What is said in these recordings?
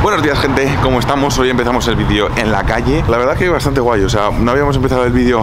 Buenos días, gente, ¿cómo estamos? Hoy empezamos el vídeo en la calle. La verdad que bastante guay, o sea, no habíamos empezado el vídeo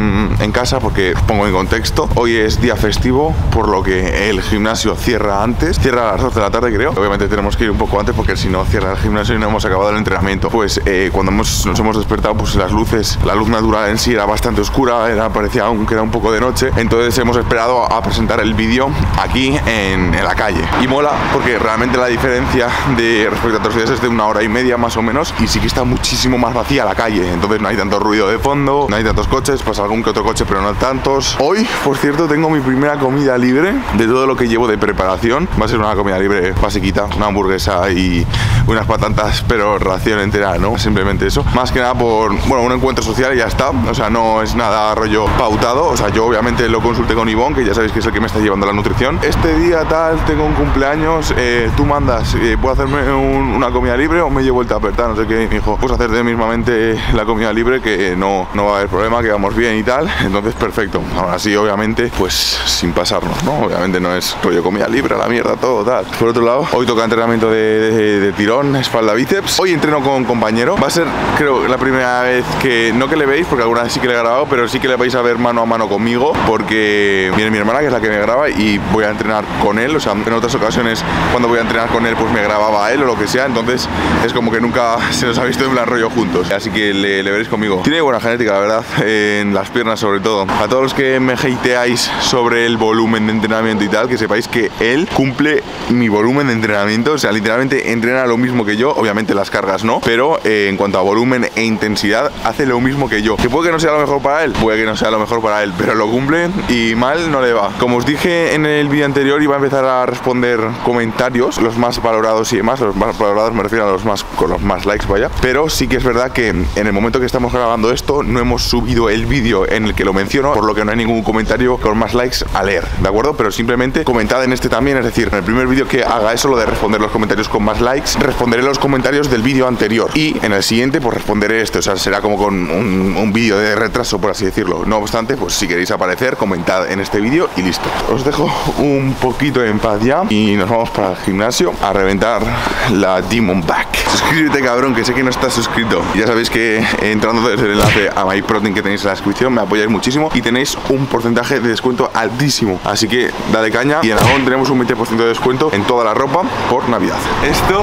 en casa porque, pongo en contexto, hoy es día festivo, por lo que el gimnasio cierra antes, cierra a las 12 de la tarde creo. Obviamente tenemos que ir un poco antes porque si no cierra el gimnasio y no hemos acabado el entrenamiento. Pues cuando nos hemos despertado, pues las luces, la luz natural en sí era bastante oscura, parecía aún que era un poco de noche, entonces hemos esperado a presentar el vídeo aquí en la calle. Y mola porque realmente la diferencia respecto a otros días es de 1 hora y media más o menos, y sí que está muchísimo más vacía la calle, entonces no hay tanto ruido de fondo, no hay tantos coches, pasa algún que otro coche pero no tantos. Hoy, por cierto, tengo mi primera comida libre de todo lo que llevo de preparación. Va a ser una comida libre basiquita, una hamburguesa y unas patatas, pero ración entera, ¿no? Simplemente eso, más que nada por, bueno, un encuentro social y ya está. O sea, no es nada rollo pautado. O sea, yo obviamente lo consulté con Ivonne, que ya sabéis que es el que me está llevando la nutrición. Este día tal, tengo un cumpleaños, tú mandas, ¿puedo hacerme una comida libre o me llevo el tupper? No sé qué. Y me dijo, pues hacerte mismamente la comida libre, que no va a haber problema, que vamos bien y tal. Entonces, perfecto. Ahora sí, obviamente, pues sin pasarnos, ¿no? Obviamente no es rollo comida libre, a la mierda, todo tal. Por otro lado, hoy toca entrenamiento de tirón, espalda, bíceps. Hoy entreno con un compañero. Va a ser, creo, la primera vez que, no que le veis, porque alguna vez sí que le he grabado, pero sí que le vais a ver mano a mano conmigo, porque viene mi hermana, que es la que me graba, y voy a entrenar con él. O sea, en otras ocasiones, cuando voy a entrenar con él, pues me grababa a él o lo que sea. Entonces, es como que nunca se nos ha visto en plan rollo juntos. Así que le veréis conmigo. Tiene buena genética, la verdad, en las piernas sobre todo. A todos los que me hateáis sobre el volumen de entrenamiento y tal, que sepáis que él cumple mi volumen de entrenamiento. O sea, literalmente entrena lo mismo que yo. Obviamente las cargas no, pero en cuanto a volumen e intensidad, hace lo mismo que yo. Que puede que no sea lo mejor para él, puede que no sea lo mejor para él, pero lo cumple y mal no le va. Como os dije en el vídeo anterior, iba a empezar a responder comentarios, los más valorados y demás. Los más valorados me refiero a los más, con los más likes, vaya. Pero sí que es verdad que en el momento que estamos grabando esto, no hemos subido el vídeo en el que lo menciono, por lo que no hay ningún comentario con más likes a leer, ¿de acuerdo? Pero simplemente comentad en este también, es decir, en el primer vídeo que haga eso, lo de responder los comentarios con más likes, responderé los comentarios del vídeo anterior, y en el siguiente pues responderé este. O sea, será como con un vídeo de retraso, por así decirlo. No obstante, pues si queréis aparecer, comentad en este vídeo y listo. Os dejo un poquito en paz ya y nos vamos para el gimnasio a reventar la Demon Back. Suscríbete, cabrón, que sé que no estás suscrito. Ya sabéis que entrando desde el enlace a MyProtein que tenéis en la descripción me apoyáis muchísimo y tenéis un porcentaje de descuento altísimo. Así que dale caña, y en Aragón tenemos un 20% de descuento en toda la ropa por Navidad. Esto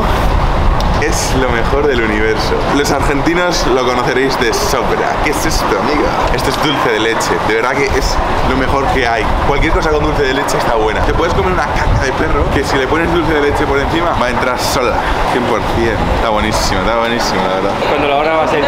es lo mejor del universo. Los argentinos lo conoceréis de sobra. ¿Qué es esto, amiga? Esto es dulce de leche. De verdad que es lo mejor que hay. Cualquier cosa con dulce de leche está buena. Te puedes comer una caca de perro que si le pones dulce de leche por encima va a entrar sola. 100%. Está buenísimo, la verdad. Cuando la hora va a ser...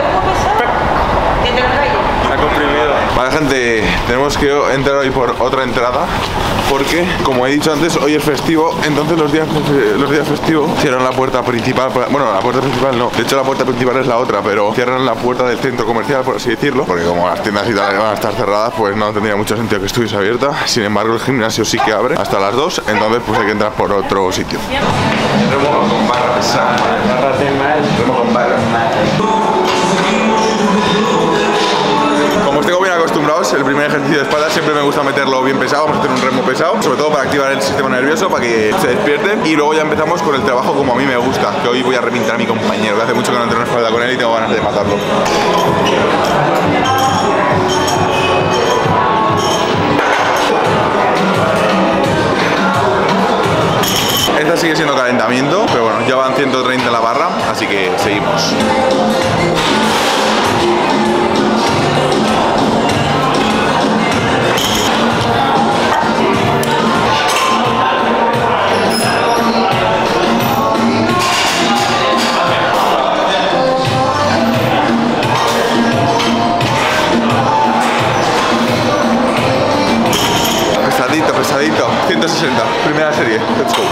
Está comprimido. Vale, gente, tenemos que entrar hoy por otra entrada porque, como he dicho antes, hoy es festivo. Entonces los días festivos cierran la puerta principal. Bueno, la puerta principal no, de hecho la puerta principal es la otra, pero cierran la puerta del centro comercial, por así decirlo, porque como las tiendas y tal van a estar cerradas, pues no tendría mucho sentido que estuviese abierta. Sin embargo, el gimnasio sí que abre hasta las 2, entonces pues hay que entrar por otro sitio. Remo con barras. Remo con barras. Como os tengo bien acostumbrados, el primer ejercicio de espalda siempre me gusta meterlo bien pesado. Vamos a hacer un remo pesado, sobre todo para activar el sistema nervioso, para que se despierten. Y luego ya empezamos con el trabajo como a mí me gusta, que hoy voy a reventar a mi compañero, que hace mucho que no entreno espalda con él y tengo ganas de matarlo. Esta sigue siendo calentamiento, pero bueno, ya van 130 en la barra, así que seguimos. Pesadito, 160, primera serie, let's go.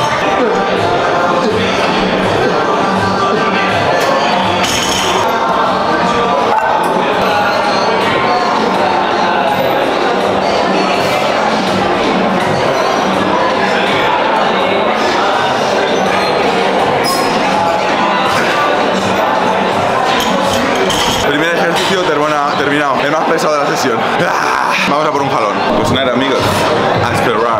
Primer ejercicio terminado, el más pesado de la sesión. Vamos a por un jalón. Pues nada, amigos, a esperar.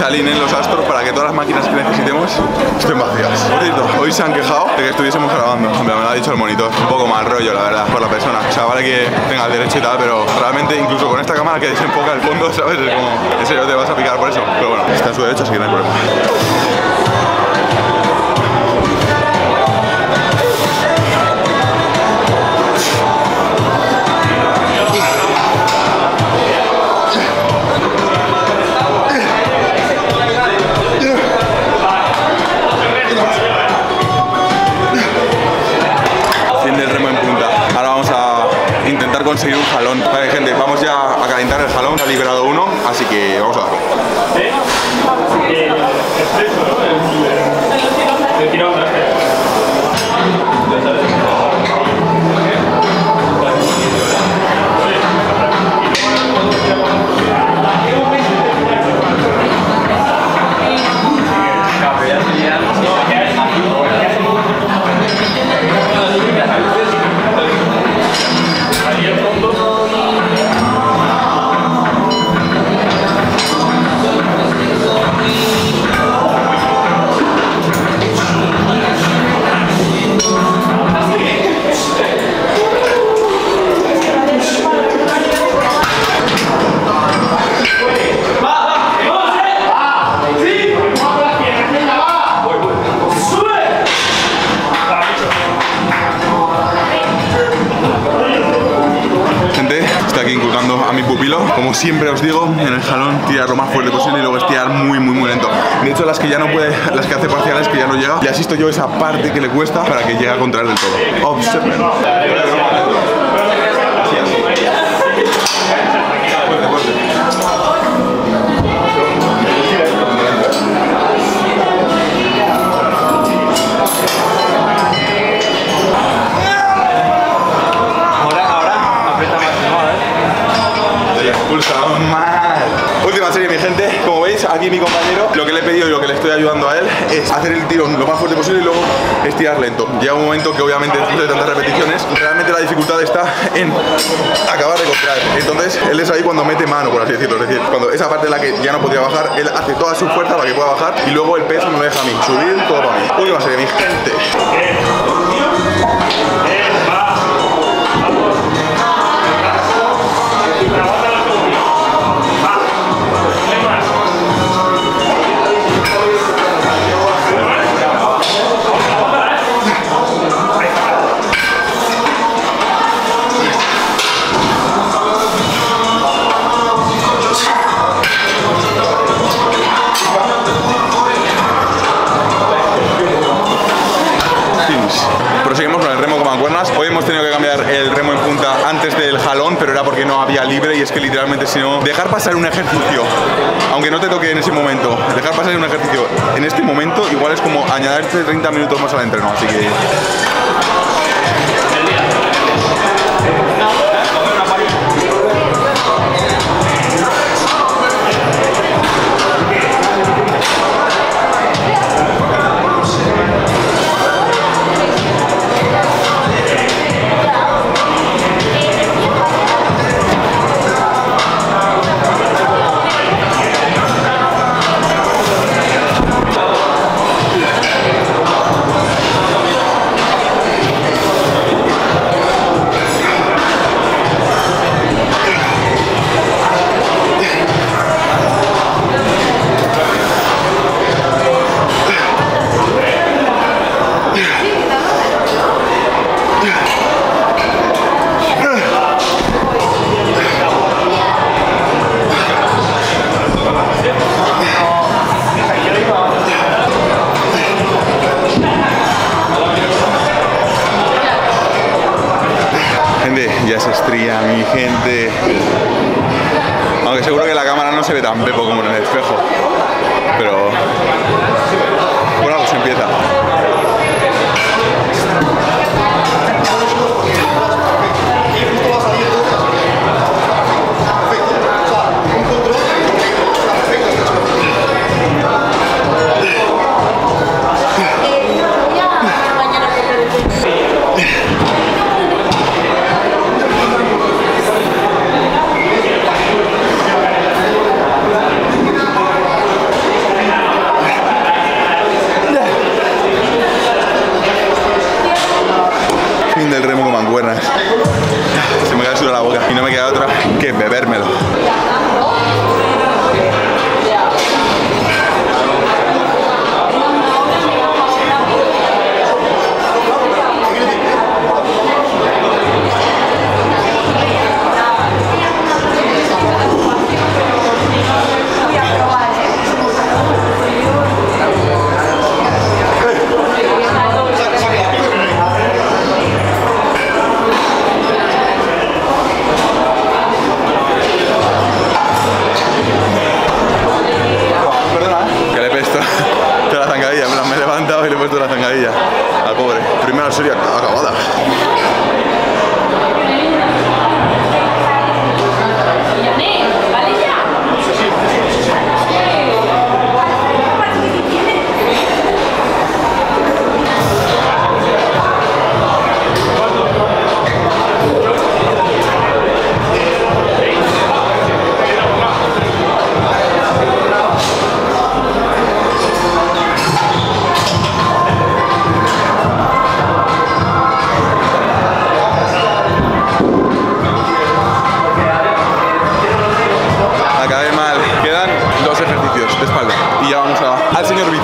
alineen los astros para que todas las máquinas que necesitemos estén vacías. Por cierto, hoy se han quejado de que estuviésemos grabando. Me lo ha dicho el monitor. Un poco mal rollo, la verdad, por la persona. O sea, vale que tenga el derecho y tal, pero realmente incluso con esta cámara que desenfoca el fondo, ¿sabes? Es como, en serio te vas a picar por eso. Pero bueno, está en su derecho, así que no hay problema. Conseguir un jalón. Vale, gente, vamos ya a calentar el jalón. Ha liberado uno, así que vamos a darlo. A mi pupilo, como siempre os digo, en el jalón tirar lo más fuerte posible y luego estirar muy lento. De hecho, las que ya no puede, las que hace parciales que ya no llega, le asisto yo esa parte que le cuesta para que llegue a contraer del todo. Observen. Última serie, mi gente. Como veis, aquí mi compañero, lo que le he pedido y lo que le estoy ayudando a él es hacer el tirón lo más fuerte posible y luego estirar lento. Llega un momento que obviamente después de tantas repeticiones, realmente la dificultad está en acabar de contraer. Entonces, él es ahí cuando mete mano, por así decirlo. Es decir, cuando esa parte en la que ya no podía bajar, él hace toda su fuerza para que pueda bajar y luego el peso me lo deja a mí. Subir todo para mí. Última serie, mi gente. Proseguimos con el remo con mancuernas. Hoy hemos tenido que cambiar el remo en punta antes del jalón, pero era porque no había libre y es que literalmente si no, dejar pasar un ejercicio, aunque no te toque en ese momento, dejar pasar un ejercicio en este momento igual es como añadirte 30 minutos más al entreno, así que... Ya se estría mi gente. Aunque seguro que la cámara no se ve tan pepo como en el espejo. Pero bueno, pues empieza.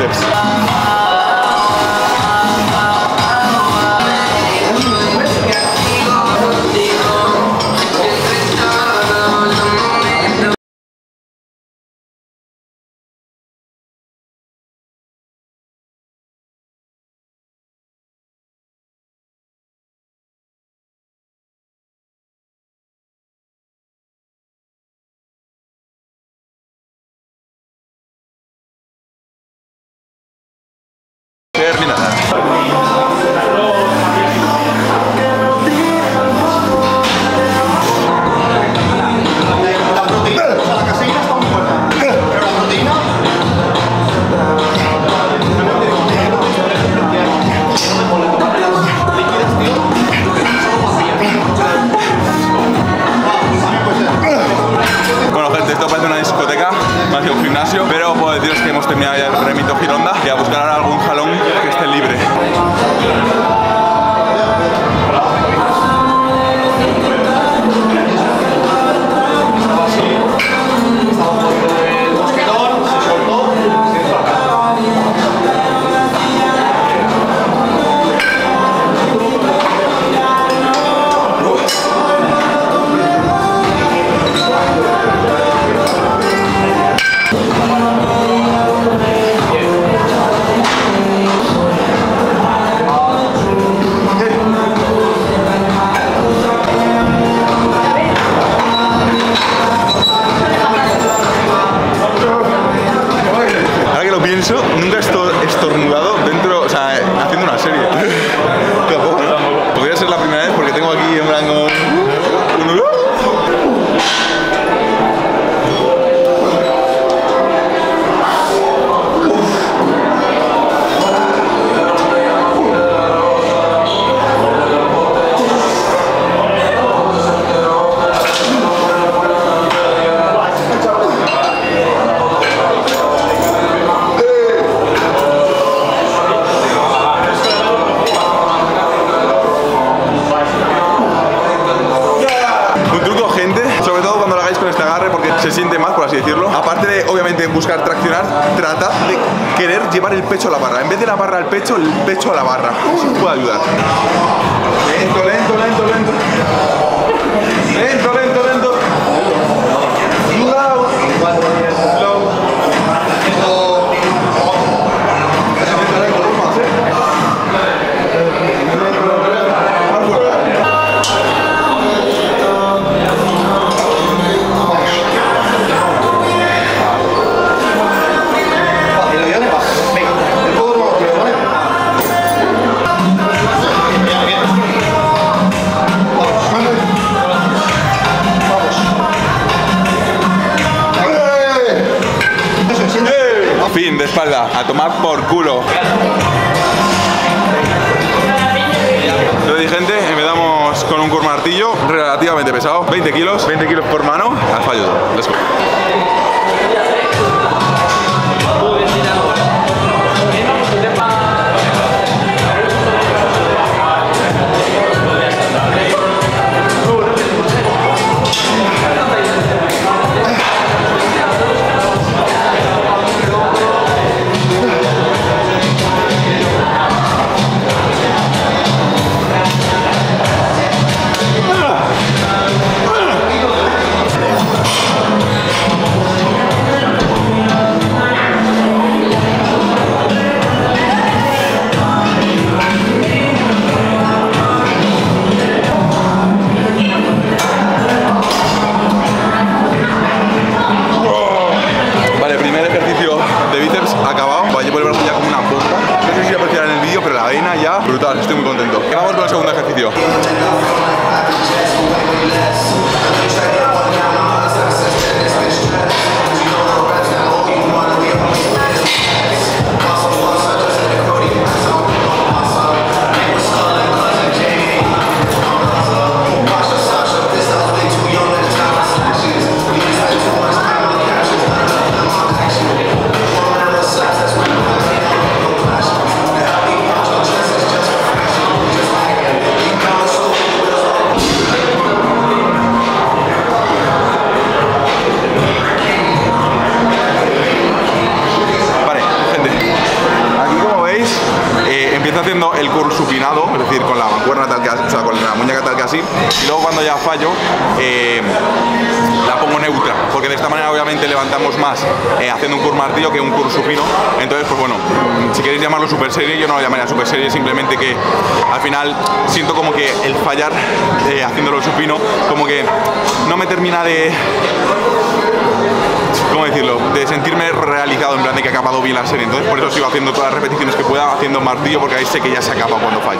bíceps. Bueno, gente, esto parece una discoteca más que un gimnasio, pero puedo deciros que hemos terminado ya el Remito Gironda y a buscar ahora algún jalón que esté libre. Nunca he estornudado dentro, o sea, haciendo una serie. Tampoco. Podría ser la primera vez porque tengo aquí en blanco un... se siente más, por así decirlo. Aparte de, obviamente, buscar traccionar, tratad de querer llevar el pecho a la barra. En vez de la barra al pecho, el pecho a la barra. Eso os puede ayudar. Lento, lento, lento, lento. Lento, lento, lento. Slow. Slow. Fin de espalda, a tomar por culo. Entonces, gente, empezamos con un curl martillo relativamente pesado, 20 kilos por mano, al fallo. Let's go. Brutal, estoy muy contento. Vamos con el segundo ejercicio. empiezo haciendo el curl supinado, es decir, con la mancuerna tal que así, o sea, con la muñeca tal que así, y luego cuando ya fallo, la pongo neutra, porque de esta manera obviamente levantamos más haciendo un curl martillo que un curl supino. Entonces, pues bueno, si queréis llamarlo super serie, yo no lo llamaría super serie, simplemente que al final siento como que el fallar haciéndolo supino, como que no me termina de... ¿cómo decirlo? De sentirme realizado, en plan de que ha acabado bien la serie. Entonces por eso sigo haciendo todas las repeticiones que pueda, haciendo martillo, porque ahí sé que ya se acaba cuando fallo.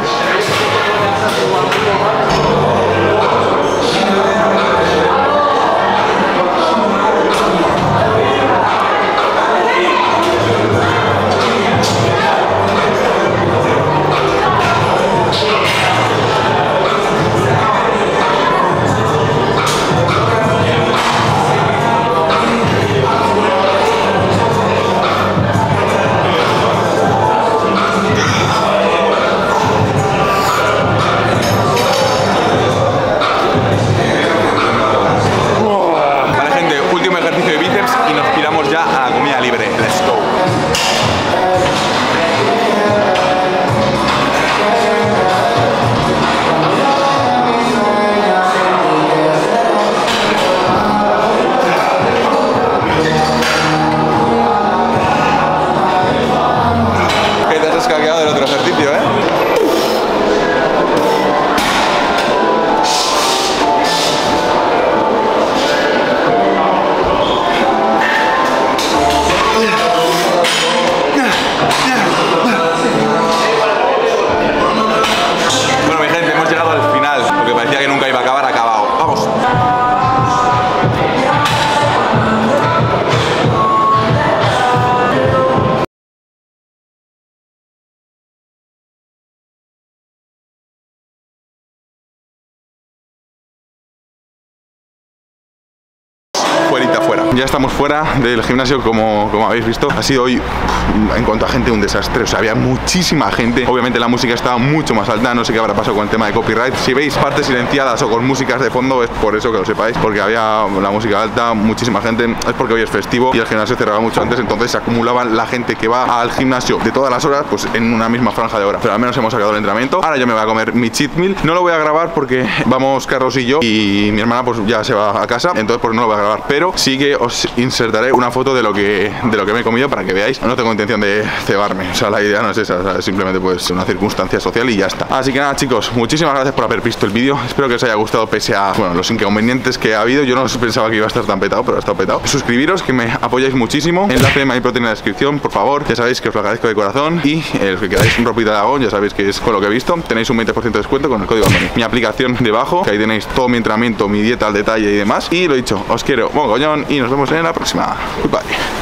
Ya estamos fuera del gimnasio, como habéis visto. Ha sido hoy, en cuanto a gente, un desastre. O sea, había muchísima gente. Obviamente la música estaba mucho más alta. No sé qué habrá pasado con el tema de copyright. Si veis partes silenciadas o con músicas de fondo, es por eso, que lo sepáis, porque había la música alta, muchísima gente. Es porque hoy es festivo y el gimnasio cerraba mucho antes, entonces se acumulaban la gente que va al gimnasio de todas las horas, pues en una misma franja de hora. Pero al menos hemos sacado el entrenamiento. Ahora yo me voy a comer mi cheat meal. No lo voy a grabar porque vamos Carlos y yo, y mi hermana pues ya se va a casa, entonces pues no lo voy a grabar, pero sí que os insertaré una foto de lo que me he comido para que veáis. No tengo intención de cebarme, o sea, la idea no es esa, o sea, es simplemente pues una circunstancia social y ya está. Así que nada, chicos, muchísimas gracias por haber visto el vídeo. Espero que os haya gustado pese a, bueno, los inconvenientes que ha habido. Yo no pensaba que iba a estar tan petado, pero ha estado petado. Suscribiros, que me apoyáis muchísimo. Enlace de MyProtein en la descripción, por favor. Ya sabéis que os lo agradezco de corazón. Y los que queráis un ropita de Agón, ya sabéis que es con lo que he visto. Tenéis un 20% de descuento con el código Andoni. Mi aplicación debajo, que ahí tenéis todo mi entrenamiento, mi dieta al detalle y demás. Y lo dicho, os quiero mogollón y nos vemos en la próxima. Goodbye.